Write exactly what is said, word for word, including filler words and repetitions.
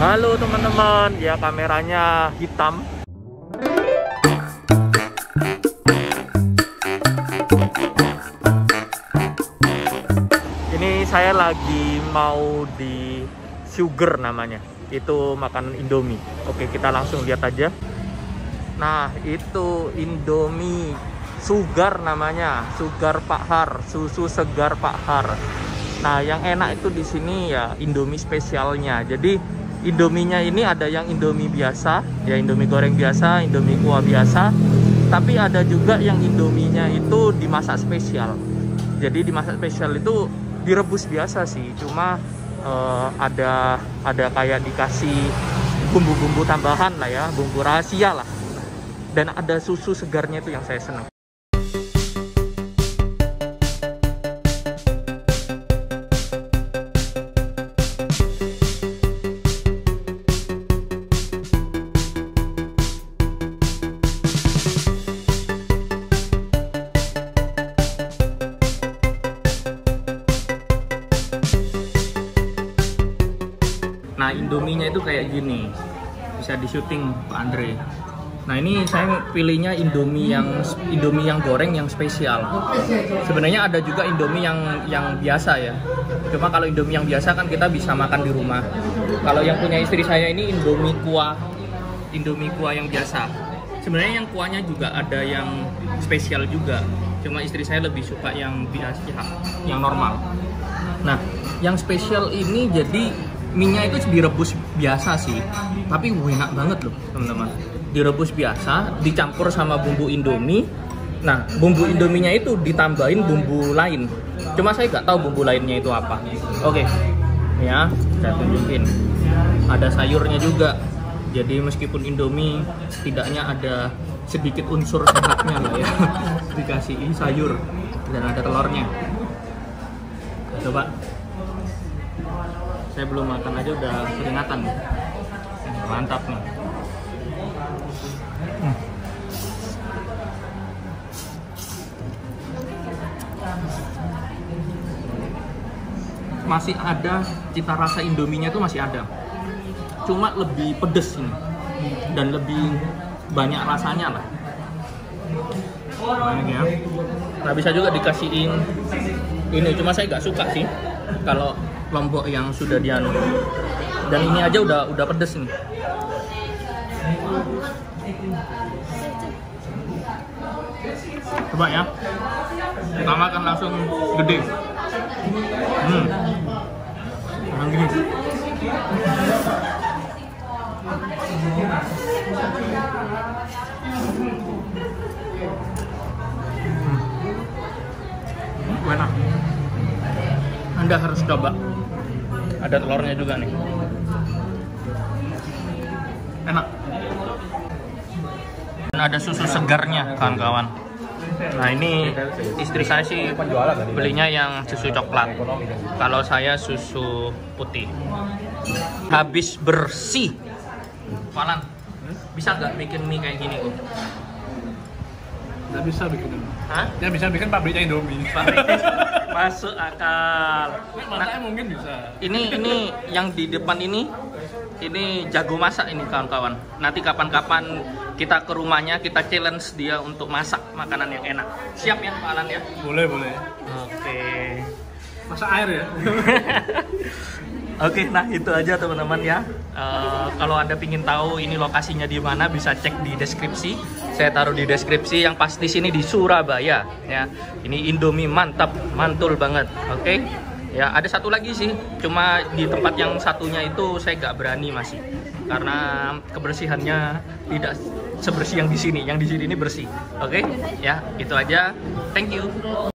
Halo teman-teman, ya kameranya hitam. Ini saya lagi mau di Sugar namanya. Itu makanan Indomie. Oke, kita langsung lihat aja. Nah, itu Indomie Sugar namanya. Sugar Pak Har, susu segar Pak Har. Nah, yang enak itu di sini ya Indomie spesialnya. Jadi Indominya ini ada yang Indomie biasa, ya Indomie goreng biasa, Indomie kuah biasa. Tapi ada juga yang Indominya itu dimasak spesial. Jadi dimasak spesial itu direbus biasa sih, cuma uh, ada ada kayak dikasih bumbu-bumbu tambahan lah ya, bumbu rahasia lah. Dan ada susu segarnya itu yang saya senang. Nah, Indominya itu kayak gini, bisa di syuting Pak Andre. Nah, ini saya pilihnya Indomie yang Indomie yang goreng yang spesial. Sebenarnya ada juga Indomie yang yang biasa ya. Cuma kalau Indomie yang biasa kan kita bisa makan di rumah. Kalau yang punya istri saya ini Indomie kuah, Indomie kuah yang biasa. Sebenarnya yang kuahnya juga ada yang spesial juga. Cuma istri saya lebih suka yang biasa, yang normal. Nah, yang spesial ini jadi mie-nya itu direbus biasa sih, tapi enak banget loh teman-teman. Direbus biasa, dicampur sama bumbu Indomie. Nah, bumbu Indominya itu ditambahin bumbu lain. Cuma saya nggak tahu bumbu lainnya itu apa. Oke, ya saya tunjukin. Ada sayurnya juga. Jadi meskipun Indomie, setidaknya ada sedikit unsur sehatnya lah ya. Dikasihin sayur dan ada telurnya. Coba. Saya belum makan aja udah keringatan. Mantap nih. Hmm. Masih ada cita rasa Indominya itu masih ada. Cuma lebih pedes ini dan lebih banyak rasanya lah. Nah, ya. Nah, bisa juga dikasihin ini. Cuma saya nggak suka sih kalau lombok yang sudah dianu, dan ini aja udah udah pedes nih. Coba ya, kita makan langsung gede. Hmm, yang gini. Hmm, enak. Anda harus coba. Ada telurnya juga nih. Enak. Dan ada susu segarnya kawan-kawan. Nah, ini istri saya sih belinya yang susu coklat. Kalau saya susu putih. Habis bersih. Falan, bisa nggak bikin mie kayak gini kok? Nggak bisa bikin. Hah? Ya bisa bikin pabriknya Indomie. Pabriknya masuk akal. Nah, mungkin bisa. Ini ini yang di depan ini, ini jago masak ini kawan-kawan. Nanti kapan-kapan kita ke rumahnya, kita challenge dia untuk masak makanan yang enak. Siap ya Pak Alan ya? Boleh boleh. Oke. Masak air ya? Oke, nah itu aja teman-teman ya. Uh, kalau Anda ingin tahu ini lokasinya di mana, bisa cek di deskripsi. Saya taruh di deskripsi. Yang pasti sini di Surabaya ya. Ini Indomie mantap, mantul banget. Oke. Ya, ada satu lagi sih. Cuma di tempat yang satunya itu saya nggak berani masih. Karena kebersihannya tidak sebersih yang di sini. Yang di sini ini bersih. Oke? Ya, itu aja. Thank you.